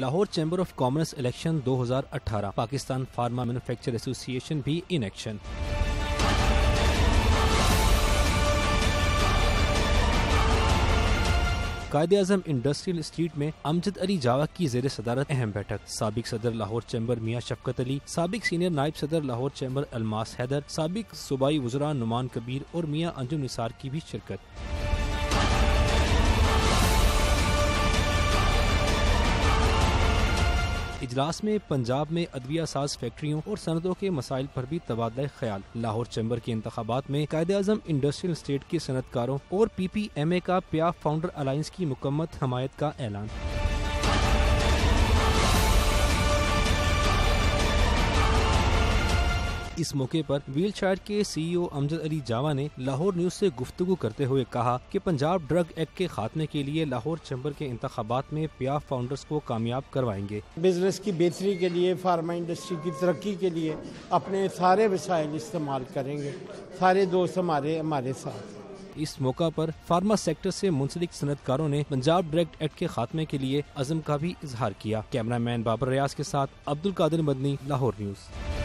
Lahore chamber of commerce election 2018 Pakistan pharma manufacture association بھی in action. Quaid Azam industrial street میں امجد علی جاوا کی زیر صدارت اہم بیٹھک۔ سابق صدر لاہور چیمبر میاں شفقت علی، سابق سینئر نائب صدر لاہور چیمبر الماس حیدر، سابق صوبائی وزراء نعمان کبیر اور میاں انجم نثار کی بھی شرکت۔ اجلاس میں پنجاب میں ادویہ ساز فیکٹریوں اور صنعتوں کے مسائل پر بھی تبادلہ خیال۔ لاہور چیمبر کے انتخابات میں قائد اعظم انڈسٹریل اسٹیٹ کے صنعت کاروں اور پی پی ایم اے کا پیاف فاؤنڈر الائنس کی مکمل حمایت کا اعلان۔ اس موقع پر ویل چائلڈ کے سی ای او امجد علی جاوا نے لاہور نیوز سے گفتگو کرتے ہوئے کہا کہ پنجاب ڈرگ ایکٹ کے خاتمے کے لیے لاہور چیمبر کے انتخابات میں پیاف فاؤنڈرز کو کامیاب کروائیں گے۔ بزنس کی بہتری کے لیے، فارما انڈسٹری کی ترقی کے لیے اپنے سارے وسائل استعمال کریں گے، سارے دوست ہمارے ساتھ۔ اس موقع پر فارما سیکٹر سے منسلک صنعت کاروں نے پنجاب ڈرگ ایکٹ کے خاتمے کے لیے عزم کا بھی اظہار کیا۔ کیمرہ مین بابر ریاض کے ساتھ عبد القادر مدنی، لاہور نیوز۔